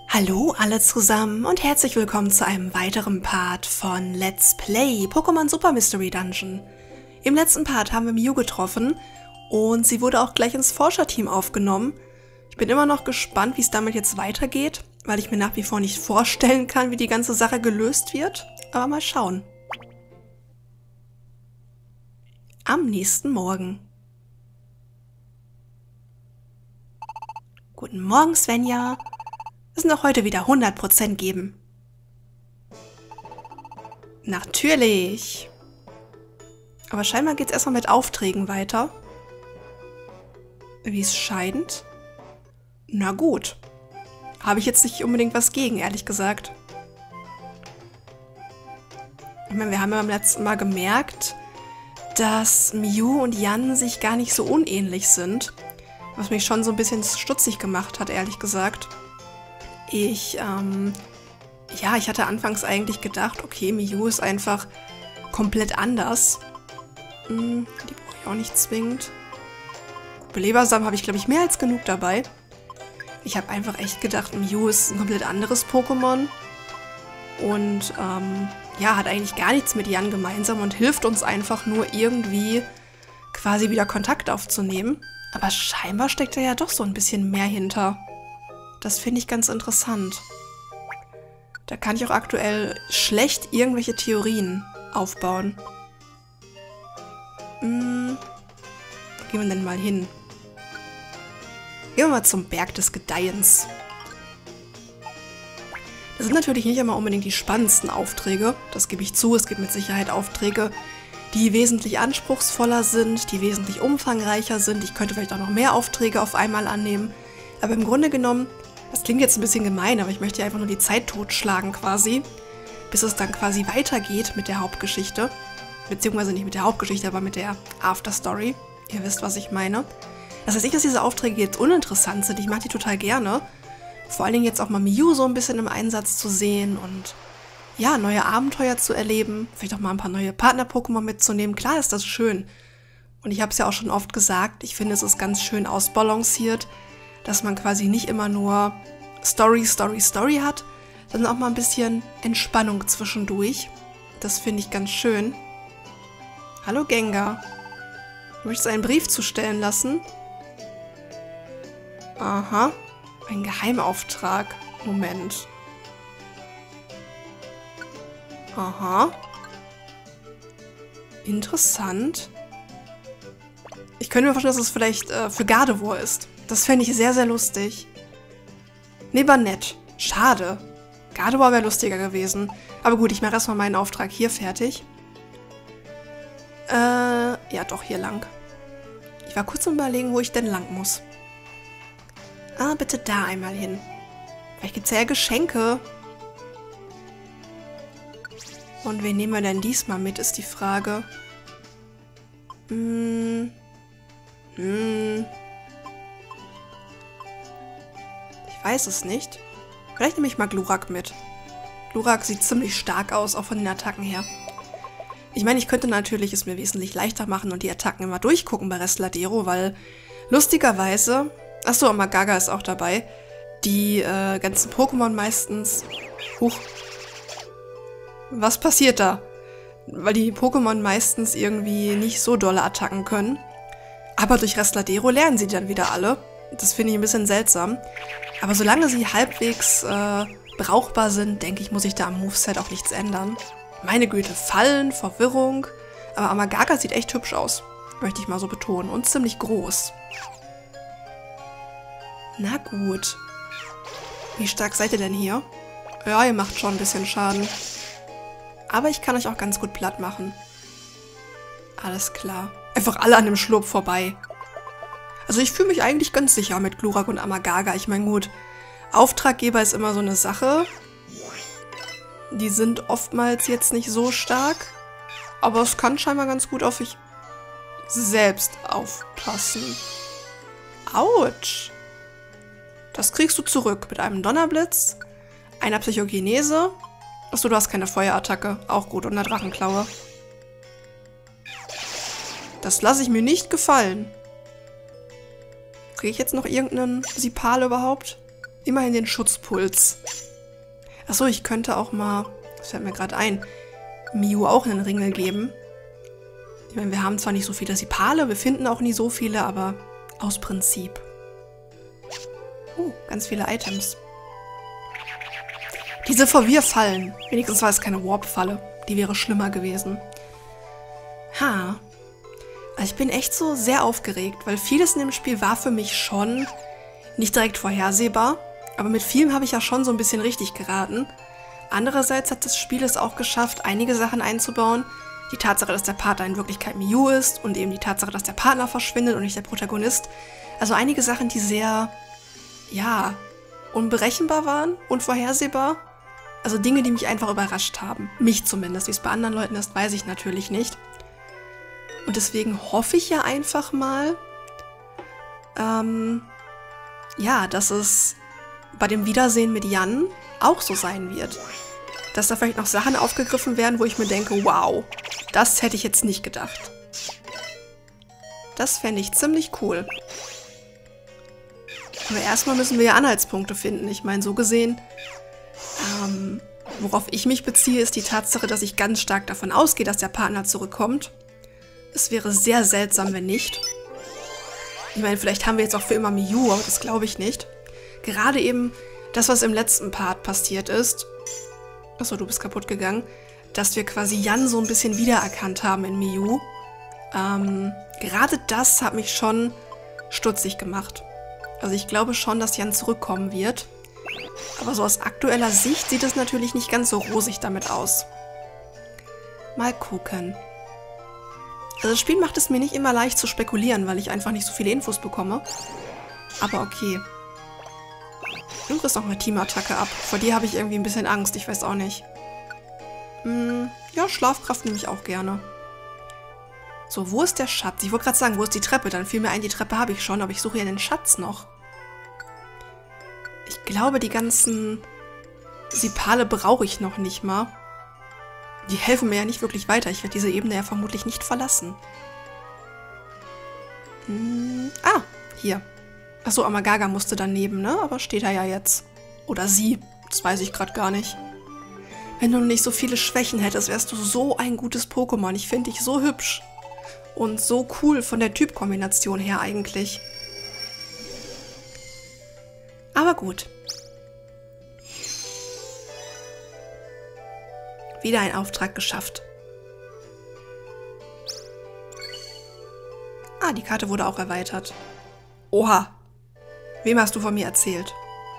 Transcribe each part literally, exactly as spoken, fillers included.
Hallo alle zusammen und herzlich willkommen zu einem weiteren Part von Let's Play Pokémon Super Mystery Dungeon. Im letzten Part haben wir Mew getroffen und sie wurde auch gleich ins Forscherteam aufgenommen. Ich bin immer noch gespannt, wie es damit jetzt weitergeht, weil ich mir nach wie vor nicht vorstellen kann, wie die ganze Sache gelöst wird. Aber mal schauen. Am nächsten Morgen. Guten Morgen, Svenja. Es wird auch heute wieder hundert Prozent geben. Natürlich. Aber scheinbar geht es erstmal mit Aufträgen weiter. Wie es scheint. Na gut. Habe ich jetzt nicht unbedingt was gegen, ehrlich gesagt. Ich meine, wir haben ja beim letzten Mal gemerkt, dass Mew und Jan sich gar nicht so unähnlich sind. Was mich schon so ein bisschen stutzig gemacht hat, ehrlich gesagt. Ich, ähm, ja, ich hatte anfangs eigentlich gedacht, okay, Mew ist einfach komplett anders. Hm, die brauche ich auch nicht zwingend. Belebersamen habe ich, glaube ich, mehr als genug dabei. Ich habe einfach echt gedacht, Mew ist ein komplett anderes Pokémon. Und, ähm, ja, hat eigentlich gar nichts mit Jan gemeinsam und hilft uns einfach nur irgendwie quasi wieder Kontakt aufzunehmen. Aber scheinbar steckt da ja doch so ein bisschen mehr hinter. Das finde ich ganz interessant. Da kann ich auch aktuell schlecht irgendwelche Theorien aufbauen. Hm, wo gehen wir denn mal hin? Gehen wir mal zum Berg des Gedeihens. Das sind natürlich nicht immer unbedingt die spannendsten Aufträge, das gebe ich zu. Es gibt mit Sicherheit Aufträge, die wesentlich anspruchsvoller sind, die wesentlich umfangreicher sind. Ich könnte vielleicht auch noch mehr Aufträge auf einmal annehmen. Aber im Grunde genommen, das klingt jetzt ein bisschen gemein, aber ich möchte einfach nur die Zeit totschlagen quasi, bis es dann quasi weitergeht mit der Hauptgeschichte. Beziehungsweise nicht mit der Hauptgeschichte, aber mit der Afterstory. Ihr wisst, was ich meine. Das heißt nicht, dass diese Aufträge jetzt uninteressant sind. Ich mache die total gerne. Vor allen Dingen jetzt auch mal Mew so ein bisschen im Einsatz zu sehen und ja, neue Abenteuer zu erleben. Vielleicht auch mal ein paar neue Partner-Pokémon mitzunehmen. Klar ist das schön. Und ich habe es ja auch schon oft gesagt, ich finde, es ist ganz schön ausbalanciert, dass man quasi nicht immer nur Story, Story, Story hat, sondern auch mal ein bisschen Entspannung zwischendurch. Das finde ich ganz schön. Hallo Gengar. Du möchtest einen Brief zustellen lassen? Aha. Ein Geheimauftrag. Moment. Aha. Interessant. Ich könnte mir vorstellen, dass es vielleicht äh, für Gardevoir ist. Das fände ich sehr, sehr lustig. Nee, war nett. Schade. Gardevoir wäre lustiger gewesen. Aber gut, ich mache erstmal meinen Auftrag hier fertig. Äh, ja doch, hier lang. Ich war kurz am Überlegen, wo ich denn lang muss. Ah, bitte da einmal hin. Vielleicht gibt es ja Geschenke. Und wen nehmen wir denn diesmal mit, ist die Frage. Hm. Hm. Ich weiß es nicht. Vielleicht nehme ich mal Glurak mit. Glurak sieht ziemlich stark aus, auch von den Attacken her. Ich meine, ich könnte natürlich es mir wesentlich leichter machen und die Attacken immer durchgucken bei Resladero, weil lustigerweise... Achso, Amagaga ist auch dabei. Die äh, ganzen Pokémon meistens... Huch. Was passiert da? Weil die Pokémon meistens irgendwie nicht so dolle Attacken können. Aber durch Resladero lernen sie dann wieder alle. Das finde ich ein bisschen seltsam. Aber solange sie halbwegs äh, brauchbar sind, denke ich, muss ich da am Moveset auch nichts ändern. Meine Güte, Fallen, Verwirrung. Aber Amagaga sieht echt hübsch aus. Möchte ich mal so betonen. Und ziemlich groß. Na gut. Wie stark seid ihr denn hier? Ja, ihr macht schon ein bisschen Schaden. Aber ich kann euch auch ganz gut platt machen. Alles klar. Einfach alle an dem Schlurp vorbei. Also ich fühle mich eigentlich ganz sicher mit Glurak und Amagaga. Ich meine, gut, Auftraggeber ist immer so eine Sache. Die sind oftmals jetzt nicht so stark. Aber es kann scheinbar ganz gut auf sich selbst aufpassen. Autsch. Das kriegst du zurück mit einem Donnerblitz, einer Psychokinese. Achso, du hast keine Feuerattacke. Auch gut. Und einer Drachenklaue. Das lasse ich mir nicht gefallen. Kriege ich jetzt noch irgendeinen Sipal überhaupt? immerhin den Schutzpuls. Achso, ich könnte auch mal, das fällt mir gerade ein, Miu auch einen Ringel geben. Ich meine, wir haben zwar nicht so viele Sipale, wir finden auch nie so viele, aber aus Prinzip. Oh, ganz viele Items. Diese Verwirrfallen. Wenigstens war es keine Warp-Falle. Die wäre schlimmer gewesen. Ha. Also ich bin echt so sehr aufgeregt, weil vieles in dem Spiel war für mich schon nicht direkt vorhersehbar. Aber mit vielem habe ich ja schon so ein bisschen richtig geraten. Andererseits hat das Spiel es auch geschafft, einige Sachen einzubauen. Die Tatsache, dass der Partner in Wirklichkeit Miu ist und eben die Tatsache, dass der Partner verschwindet und nicht der Protagonist. Also einige Sachen, die sehr, ja, unberechenbar waren, unvorhersehbar. Also Dinge, die mich einfach überrascht haben. Mich zumindest. Wie es bei anderen Leuten ist, weiß ich natürlich nicht. Und deswegen hoffe ich ja einfach mal, ähm, ja, dass es bei dem Wiedersehen mit Jan auch so sein wird. Dass da vielleicht noch Sachen aufgegriffen werden, wo ich mir denke, wow, das hätte ich jetzt nicht gedacht. Das fände ich ziemlich cool. Aber erstmal müssen wir ja Anhaltspunkte finden. Ich meine, so gesehen, ähm, worauf ich mich beziehe, ist die Tatsache, dass ich ganz stark davon ausgehe, dass der Partner zurückkommt. Es wäre sehr seltsam, wenn nicht. Ich meine, vielleicht haben wir jetzt auch für immer Miu, aber das glaube ich nicht. Gerade eben das, was im letzten Part passiert ist, achso, du bist kaputt gegangen, dass wir quasi Jan so ein bisschen wiedererkannt haben in Miu. Ähm, gerade das hat mich schon stutzig gemacht. Also ich glaube schon, dass Jan zurückkommen wird. Aber so aus aktueller Sicht sieht es natürlich nicht ganz so rosig damit aus. Mal gucken. Also das Spiel macht es mir nicht immer leicht zu spekulieren, weil ich einfach nicht so viele Infos bekomme. Aber okay. Du kriegst noch eine Teamattacke ab. Vor dir habe ich irgendwie ein bisschen Angst, ich weiß auch nicht. Hm, ja, Schlafkraft nehme ich auch gerne. So, wo ist der Schatz? Ich wollte gerade sagen, wo ist die Treppe? Dann fiel mir ein, die Treppe habe ich schon, aber ich suche ja den Schatz noch. Ich glaube, die ganzen Sipale brauche ich noch nicht mal. Die helfen mir ja nicht wirklich weiter. Ich werde diese Ebene ja vermutlich nicht verlassen. Hm, ah, hier. Achso, Amagaga musste daneben, ne? Aber steht er ja jetzt. Oder sie. Das weiß ich gerade gar nicht. Wenn du nicht so viele Schwächen hättest, wärst du so ein gutes Pokémon. Ich finde dich so hübsch. Und so cool von der Typkombination her eigentlich. Aber gut. Wieder ein Auftrag geschafft. Ah, die Karte wurde auch erweitert. Oha. Wem hast du von mir erzählt?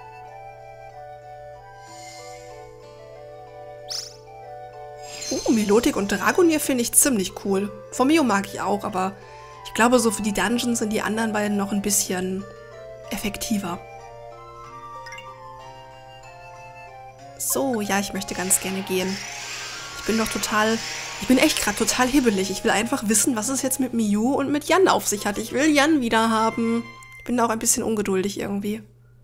Oh, Milotic und Dragonier finde ich ziemlich cool. Formio mag ich auch, aber ich glaube, so für die Dungeons sind die anderen beiden noch ein bisschen effektiver. So, ja, ich möchte ganz gerne gehen. Ich bin doch total... Ich bin echt gerade total hibbelig. Ich will einfach wissen, was es jetzt mit Miu und mit Jan auf sich hat. Ich will Jan wieder haben. Ich bin da auch ein bisschen ungeduldig irgendwie.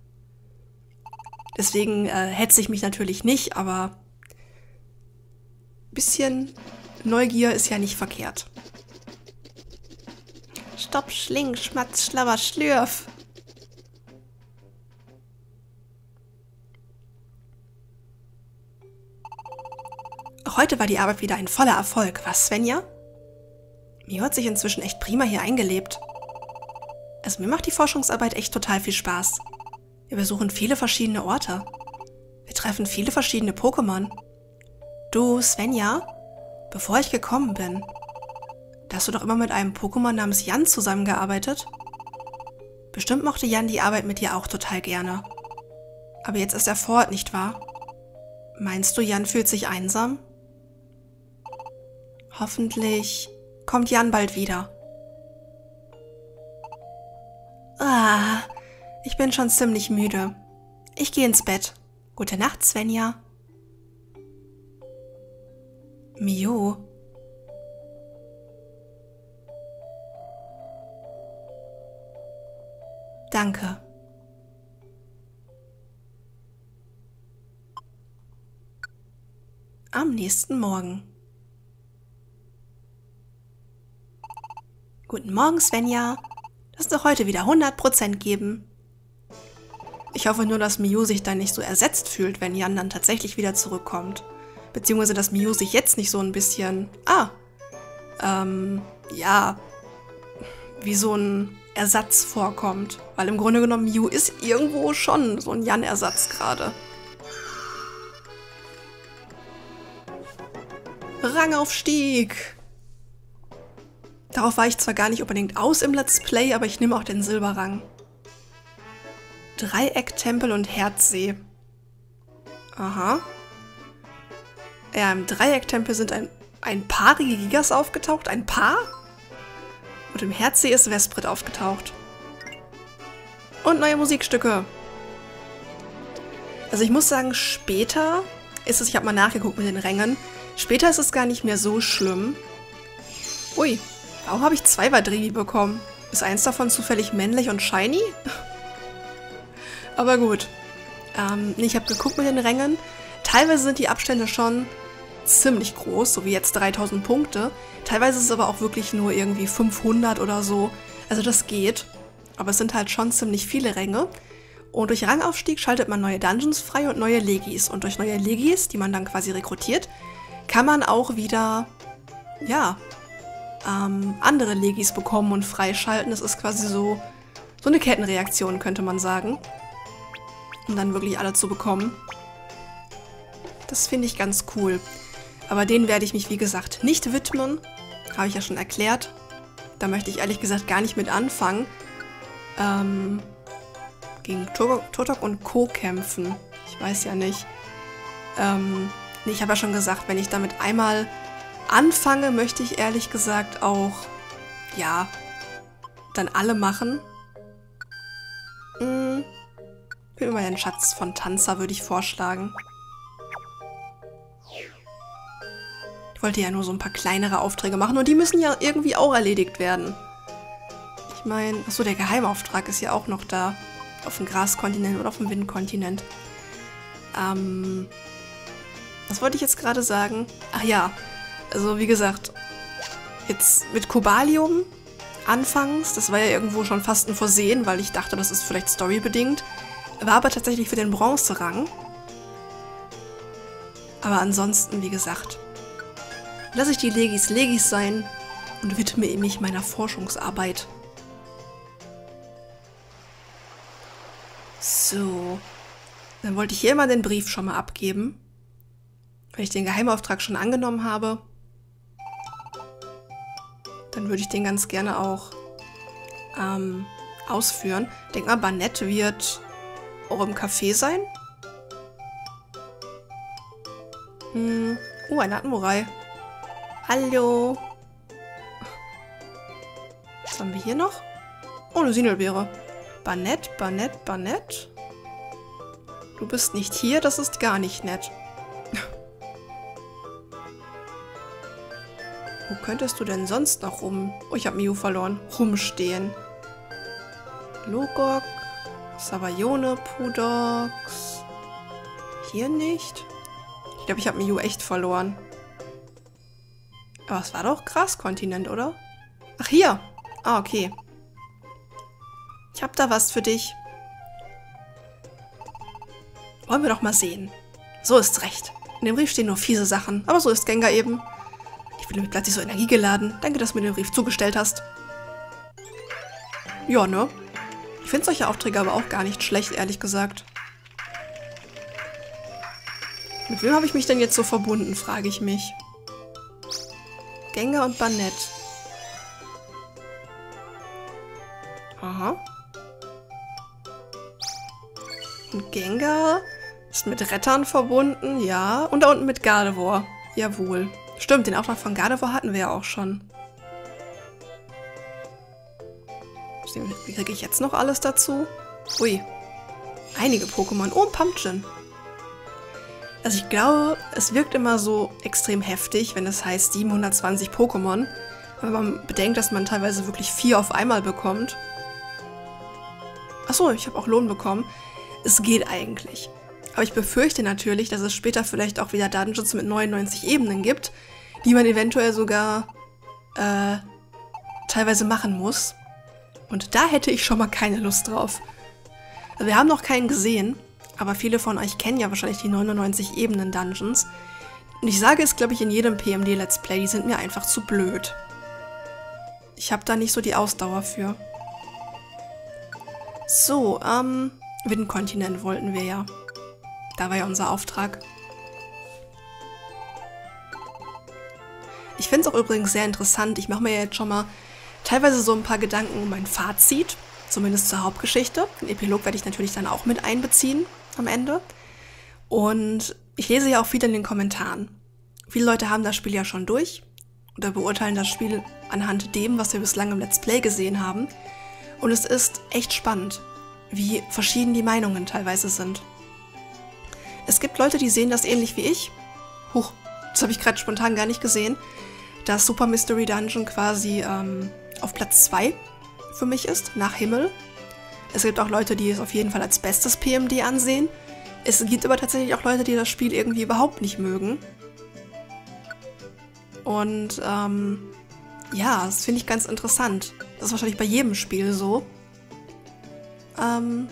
Deswegen äh, hetze ich mich natürlich nicht, aber ein bisschen Neugier ist ja nicht verkehrt. Stopp, Schling, Schmatz, Schlabber, Schlürf. Auch heute war die Arbeit wieder ein voller Erfolg, was, Svenja? Mir hat sich inzwischen echt prima hier eingelebt. Also mir macht die Forschungsarbeit echt total viel Spaß. Wir besuchen viele verschiedene Orte. Wir treffen viele verschiedene Pokémon. Du, Svenja, bevor ich gekommen bin, da hast du doch immer mit einem Pokémon namens Jan zusammengearbeitet? Bestimmt mochte Jan die Arbeit mit dir auch total gerne. Aber jetzt ist er fort, nicht wahr? Meinst du, Jan fühlt sich einsam? Hoffentlich kommt Jan bald wieder. Ah, ich bin schon ziemlich müde. Ich gehe ins Bett. Gute Nacht, Svenja. Miu. Danke. Am nächsten Morgen. Guten Morgen, Svenja. Lass doch heute wieder hundert Prozent geben. Ich hoffe nur, dass Miu sich dann nicht so ersetzt fühlt, wenn Jan dann tatsächlich wieder zurückkommt. Beziehungsweise, dass Miu sich jetzt nicht so ein bisschen, ah, ähm, ja, wie so ein Ersatz vorkommt. Weil im Grunde genommen Miu ist irgendwo schon so ein Jan-Ersatz gerade. Rangaufstieg! Darauf war ich zwar gar nicht unbedingt aus im Let's Play, aber ich nehme auch den Silberrang. Dreiecktempel und Herzsee. Aha. Ja, im Dreiecktempel sind ein, ein paar Gigas aufgetaucht. Ein paar? Und im Herzsee ist Vesprit aufgetaucht. Und neue Musikstücke. Also ich muss sagen, später ist es, ich habe mal nachgeguckt mit den Rängen, später ist es gar nicht mehr so schlimm. Ui, warum habe ich zwei Vadrini bekommen? Ist eins davon zufällig männlich und shiny? Aber gut. Ähm, ich habe geguckt mit den Rängen. Teilweise sind die Abstände schon ziemlich groß, so wie jetzt dreitausend Punkte. Teilweise ist es aber auch wirklich nur irgendwie fünfhundert oder so. Also das geht. Aber es sind halt schon ziemlich viele Ränge. Und durch Rangaufstieg schaltet man neue Dungeons frei und neue Legis. Und durch neue Legis, die man dann quasi rekrutiert, kann man auch wieder, ja, ähm, andere Legis bekommen und freischalten. Das ist quasi so, so eine Kettenreaktion, könnte man sagen. Um dann wirklich alle zu bekommen. Das finde ich ganz cool. Aber denen werde ich mich, wie gesagt, nicht widmen. Habe ich ja schon erklärt. Da möchte ich ehrlich gesagt gar nicht mit anfangen. Ähm, gegen Turtok und Co. kämpfen. Ich weiß ja nicht. Ähm, nee, ich habe ja schon gesagt, wenn ich damit einmal anfange, möchte ich ehrlich gesagt auch, ja, dann alle machen. Hm. Ich will mal den Schatz von Tanzer, würde ich vorschlagen. Ich wollte ja nur so ein paar kleinere Aufträge machen und die müssen ja irgendwie auch erledigt werden. Ich meine, achso, der Geheimauftrag ist ja auch noch da. Auf dem Graskontinent oder auf dem Windkontinent. Ähm, was wollte ich jetzt gerade sagen? Ach ja, also wie gesagt, jetzt mit Cobalium anfangs, das war ja irgendwo schon fast ein Versehen, weil ich dachte, das ist vielleicht storybedingt. War aber tatsächlich für den Bronzerang. Aber ansonsten, wie gesagt, lasse ich die Legis Legis sein und widme mich meiner Forschungsarbeit. So, dann wollte ich hier mal den Brief schon mal abgeben, weil ich den Geheimauftrag schon angenommen habe. Dann würde ich den ganz gerne auch ähm, ausführen. Denk mal, Banett wird auch im Café sein. Hm. Oh, eine Admorei. Hallo. Was haben wir hier noch? Oh, eine Sinelbeere. Banett, Banett, Banett. Du bist nicht hier, das ist gar nicht nett. Wo könntest du denn sonst noch rum... Oh, ich habe Miu verloren. Rumstehen. Logok. Savaione, Pudox. Hier nicht. Ich glaube, ich habe Miu echt verloren. Aber es war doch Graskontinent, oder? Ach, hier. Ah, okay. Ich habe da was für dich. Wollen wir doch mal sehen. So ist recht. In dem Brief stehen nur fiese Sachen. Aber so ist Gengar eben. Ich bin plötzlich so energiegeladen. Danke, dass du mir den Brief zugestellt hast. Ja, ne? Ich finde solche Aufträge aber auch gar nicht schlecht, ehrlich gesagt. Mit wem habe ich mich denn jetzt so verbunden, frage ich mich. Gengar und Banett. Aha. Und Gengar ist mit Rettern verbunden, ja. Und da unten mit Gardevoir. Jawohl. Stimmt, den Auftrag von Gardevoir hatten wir ja auch schon. Wie kriege ich jetzt noch alles dazu? Ui. Einige Pokémon. Oh, ein Pumpkin. Also ich glaube, es wirkt immer so extrem heftig, wenn es heißt siebenhundertzwanzig Pokémon. Wenn man bedenkt, dass man teilweise wirklich vier auf einmal bekommt. Achso, ich habe auch Lohn bekommen. Es geht eigentlich. Aber ich befürchte natürlich, dass es später vielleicht auch wieder Dungeons mit neunundneunzig Ebenen gibt, die man eventuell sogar äh, teilweise machen muss. Und da hätte ich schon mal keine Lust drauf. Also wir haben noch keinen gesehen, aber viele von euch kennen ja wahrscheinlich die neunundneunzig Ebenen-Dungeons. Und ich sage es, glaube ich, in jedem P M D-Let's Play, die sind mir einfach zu blöd. Ich habe da nicht so die Ausdauer für. So, ähm, Windkontinent wollten wir ja. Da war ja unser Auftrag. Ich finde es auch übrigens sehr interessant. Ich mache mir jetzt schon mal teilweise so ein paar Gedanken um mein Fazit. Zumindest zur Hauptgeschichte. Den Epilog werde ich natürlich dann auch mit einbeziehen am Ende. Und ich lese ja auch viel in den Kommentaren. Viele Leute haben das Spiel ja schon durch oder beurteilen das Spiel anhand dem, was wir bislang im Let's Play gesehen haben. Und es ist echt spannend, wie verschieden die Meinungen teilweise sind. Es gibt Leute, die sehen das ähnlich wie ich. Huch, das habe ich gerade spontan gar nicht gesehen. Dass Super Mystery Dungeon quasi ähm, auf Platz zwei für mich ist, nach Himmel. Es gibt auch Leute, die es auf jeden Fall als bestes P M D ansehen. Es gibt aber tatsächlich auch Leute, die das Spiel irgendwie überhaupt nicht mögen. Und ähm, ja, das finde ich ganz interessant. Das ist wahrscheinlich bei jedem Spiel so. Ähm,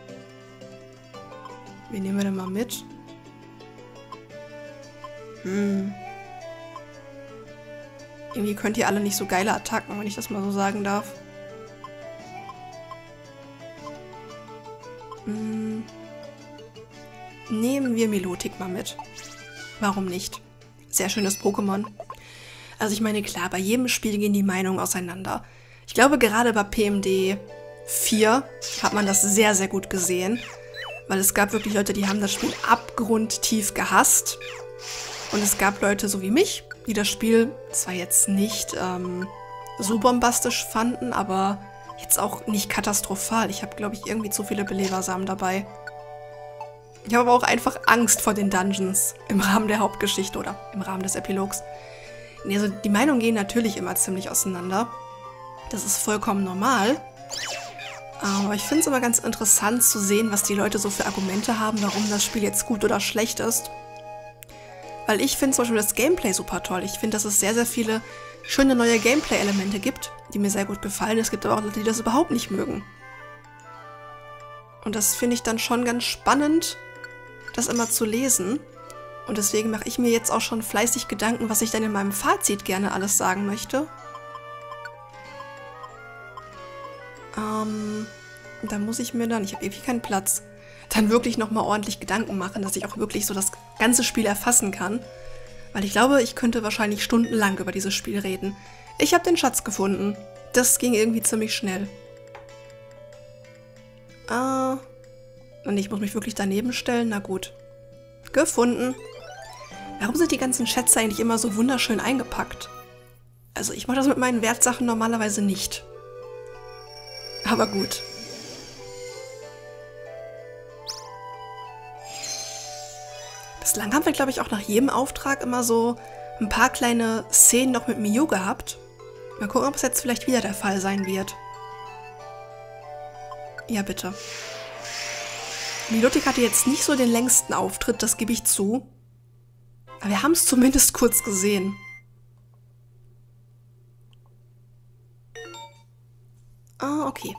wie nehmen wir denn mal mit? Hm. Irgendwie könnt ihr alle nicht so geile Attacken, wenn ich das mal so sagen darf. Hm. Nehmen wir Milotic mal mit. Warum nicht? Sehr schönes Pokémon. Also ich meine, klar, bei jedem Spiel gehen die Meinungen auseinander. Ich glaube, gerade bei P M D vier hat man das sehr, sehr gut gesehen. Weil es gab wirklich Leute, die haben das Spiel abgrundtief gehasst. Und es gab Leute so wie mich, die das Spiel zwar jetzt nicht ähm, so bombastisch fanden, aber jetzt auch nicht katastrophal. Ich habe, glaube ich, irgendwie zu viele Belebersamen dabei. Ich habe aber auch einfach Angst vor den Dungeons im Rahmen der Hauptgeschichte oder im Rahmen des Epilogs. Also die Meinungen gehen natürlich immer ziemlich auseinander. Das ist vollkommen normal. Aber ich finde es immer ganz interessant zu sehen, was die Leute so für Argumente haben, warum das Spiel jetzt gut oder schlecht ist. Weil ich finde zum Beispiel das Gameplay super toll. Ich finde, dass es sehr, sehr viele schöne neue Gameplay-Elemente gibt, die mir sehr gut gefallen. Es gibt aber auch Leute, die das überhaupt nicht mögen. Und das finde ich dann schon ganz spannend, das immer zu lesen. Und deswegen mache ich mir jetzt auch schon fleißig Gedanken, was ich dann in meinem Fazit gerne alles sagen möchte. Ähm, da muss ich mir dann, ich habe irgendwie keinen Platz, dann wirklich nochmal ordentlich Gedanken machen, dass ich auch wirklich so das ganze Spiel erfassen kann. Weil ich glaube, ich könnte wahrscheinlich stundenlang über dieses Spiel reden. Ich habe den Schatz gefunden. Das ging irgendwie ziemlich schnell. Ah, und ich muss mich wirklich daneben stellen? Na gut. Gefunden. Warum sind die ganzen Schätze eigentlich immer so wunderschön eingepackt? Also ich mache das mit meinen Wertsachen normalerweise nicht. Aber gut. Bislang haben wir, glaube ich, auch nach jedem Auftrag immer so ein paar kleine Szenen noch mit Miu gehabt. Mal gucken, ob es jetzt vielleicht wieder der Fall sein wird. Ja, bitte. Milotic hatte jetzt nicht so den längsten Auftritt, das gebe ich zu. Aber wir haben es zumindest kurz gesehen. Ah, okay.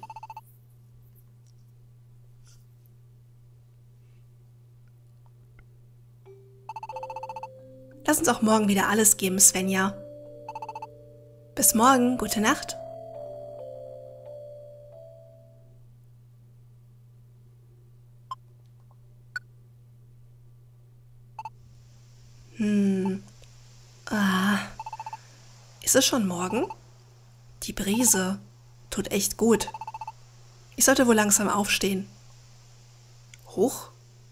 Lass uns auch morgen wieder alles geben, Svenja. Bis morgen, gute Nacht. Hm. Ah. Ist es schon morgen? Die Brise tut echt gut. Ich sollte wohl langsam aufstehen. Hoch?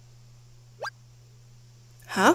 Hä?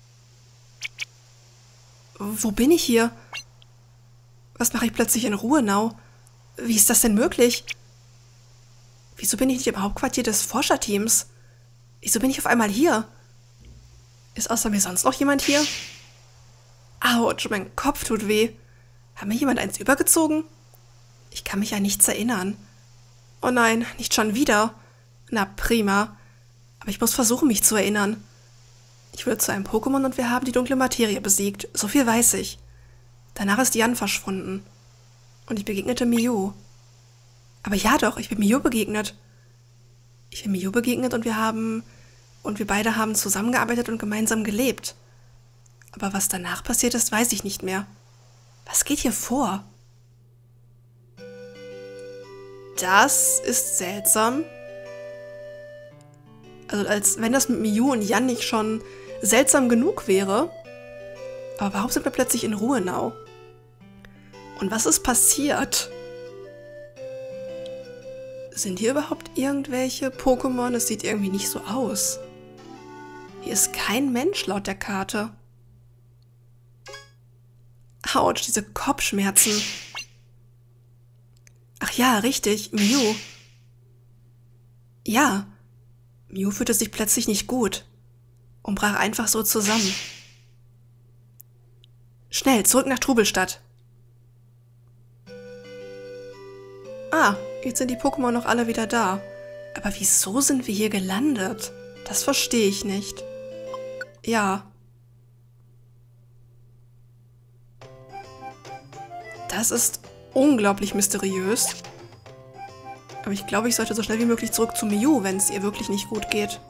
Wo bin ich hier? Was mache ich plötzlich in Ruhenau? Wie ist das denn möglich? Wieso bin ich nicht im Hauptquartier des Forscherteams? Wieso bin ich auf einmal hier? Ist außer mir sonst noch jemand hier? Autsch, mein Kopf tut weh. Hat mir jemand eins übergezogen? Ich kann mich an nichts erinnern. Oh nein, nicht schon wieder. Na prima. Aber ich muss versuchen, mich zu erinnern. Ich wurde zu einem Pokémon und wir haben die dunkle Materie besiegt. So viel weiß ich. Danach ist Jan verschwunden. Und ich begegnete Miu. Aber ja doch, ich bin Miu begegnet. Ich hier Miu begegnet und wir haben und wir beide haben zusammengearbeitet und gemeinsam gelebt. Aber was danach passiert ist, weiß ich nicht mehr. Was geht hier vor? Das ist seltsam. Also als wenn das mit Miu und Jan nicht schon seltsam genug wäre. Aber warum sind wir plötzlich in Ruhenau? Und was ist passiert? Sind hier überhaupt irgendwelche Pokémon? Es sieht irgendwie nicht so aus. Hier ist kein Mensch laut der Karte. Autsch, diese Kopfschmerzen. Ach ja, richtig, Miu. Ja, Miu fühlte sich plötzlich nicht gut und brach einfach so zusammen. Schnell, zurück nach Trubelstadt. Ah, jetzt sind die Pokémon noch alle wieder da. Aber wieso sind wir hier gelandet? Das verstehe ich nicht. Ja. Das ist unglaublich mysteriös. Aber ich glaube, ich sollte so schnell wie möglich zurück zu Miu, wenn es ihr wirklich nicht gut geht.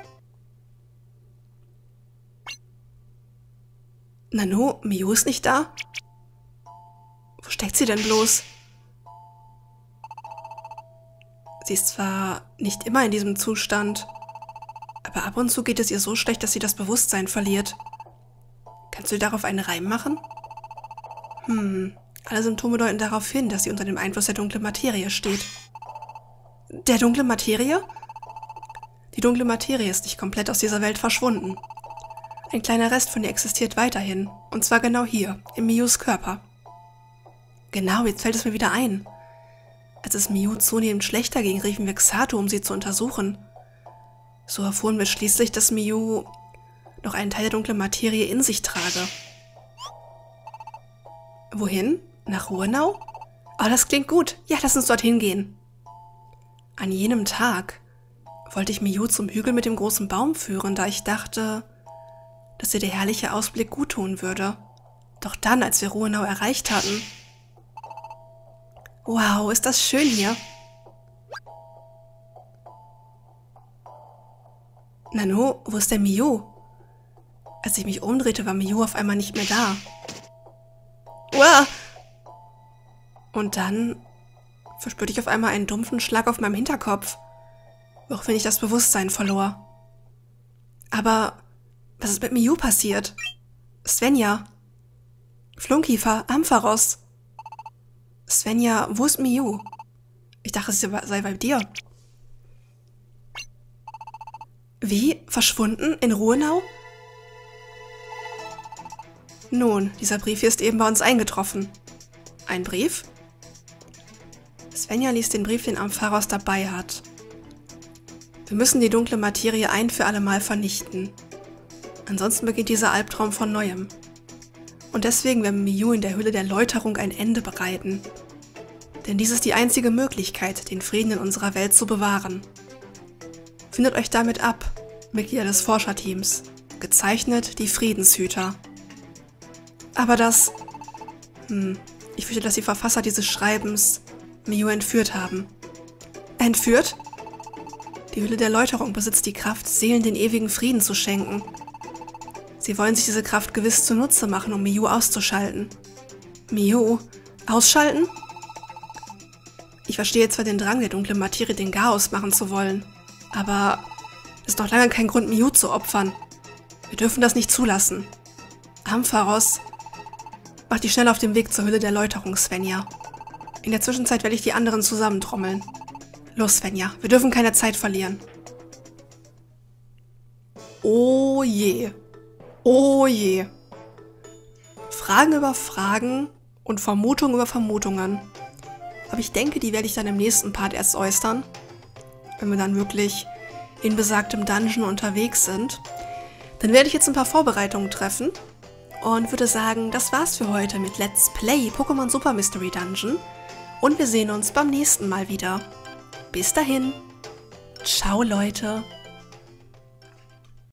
Nanu, Miu ist nicht da? Wo steckt sie denn bloß? Sie ist zwar nicht immer in diesem Zustand, aber ab und zu geht es ihr so schlecht, dass sie das Bewusstsein verliert. Kannst du darauf einen Reim machen? Hm, alle Symptome deuten darauf hin, dass sie unter dem Einfluss der dunklen Materie steht. Der dunklen Materie? Die dunkle Materie ist nicht komplett aus dieser Welt verschwunden. Ein kleiner Rest von ihr existiert weiterhin, und zwar genau hier, in Mius Körper. Genau, jetzt fällt es mir wieder ein. Als es Miu zunehmend schlechter ging, riefen wir Xatu, um sie zu untersuchen. So erfuhren wir schließlich, dass Miu noch einen Teil der dunklen Materie in sich trage. Wohin? Nach Ruhenau? Oh, das klingt gut. Ja, lass uns dorthin gehen. An jenem Tag wollte ich Miu zum Hügel mit dem großen Baum führen, da ich dachte, dass ihr der herrliche Ausblick guttun würde. Doch dann, als wir Ruhenau erreicht hatten... Wow, ist das schön hier. Nanu, wo ist der Miu? Als ich mich umdrehte, war Miu auf einmal nicht mehr da. Uah! Und dann verspürte ich auf einmal einen dumpfen Schlag auf meinem Hinterkopf, woraufhin ich das Bewusstsein verlor. Aber was ist mit Miu passiert? Svenja? Flunkiefer, Ampharos? Svenja, wo ist Miu? Ich dachte, sie sei bei dir. Wie? Verschwunden? In Ruhenau? Nun, dieser Brief hier ist eben bei uns eingetroffen. Ein Brief? Svenja liest den Brief, den Ampharos dabei hat. Wir müssen die dunkle Materie ein für alle Mal vernichten. Ansonsten beginnt dieser Albtraum von Neuem. Und deswegen werden Miu in der Höhle der Läuterung ein Ende bereiten. Denn dies ist die einzige Möglichkeit, den Frieden in unserer Welt zu bewahren. Findet euch damit ab, Mitglieder des Forscherteams. Gezeichnet die Friedenshüter. Aber das... Hm, ich fürchte, dass die Verfasser dieses Schreibens Miu entführt haben. Entführt? Die Höhle der Läuterung besitzt die Kraft, Seelen den ewigen Frieden zu schenken. Sie wollen sich diese Kraft gewiss zunutze machen, um Miu auszuschalten. Miu? Ausschalten? Ich verstehe zwar den Drang der dunklen Materie, den Chaos machen zu wollen, aber das ist noch lange kein Grund, Miu zu opfern. Wir dürfen das nicht zulassen. Ampharos, mach dich schnell auf den Weg zur Höhle der Läuterung, Svenja. In der Zwischenzeit werde ich die anderen zusammentrommeln. Los, Svenja, wir dürfen keine Zeit verlieren. Oh je. Oh je. Fragen über Fragen und Vermutungen über Vermutungen. Aber ich denke, die werde ich dann im nächsten Part erst äußern, wenn wir dann wirklich in besagtem Dungeon unterwegs sind. Dann werde ich jetzt ein paar Vorbereitungen treffen und würde sagen, das war's für heute mit Let's Play Pokémon Super Mystery Dungeon und wir sehen uns beim nächsten Mal wieder. Bis dahin. Ciao, Leute.